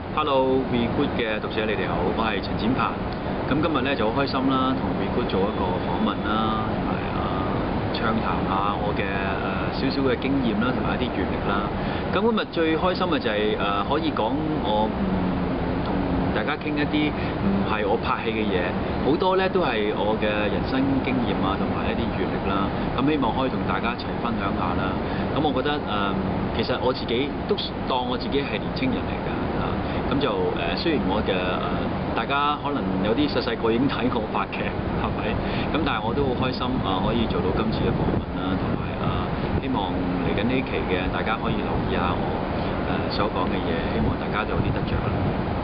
Hello，We Good 嘅讀者你哋好，我係陳展鵬。咁今日咧就好開心啦，同 We Good 做一個訪問啦，同埋暢談下我嘅少少嘅經驗啦，同埋一啲閲歷啦。咁今日最開心嘅就係可以講我同大家傾一啲唔係我拍戲嘅嘢，好多咧都係我嘅人生經驗啊，同埋一啲閲歷啦。咁希望可以同大家一齊分享下啦。咁我覺得其實我自己都當我自己係年青人嚟㗎。咁就雖然我嘅大家可能有啲細個已經睇過拍劇，係咪？咁但係我都好開心可以做到今次嘅訪問啦，同埋希望嚟緊呢期嘅大家可以留意下我所講嘅嘢，希望大家都有啲得着啦。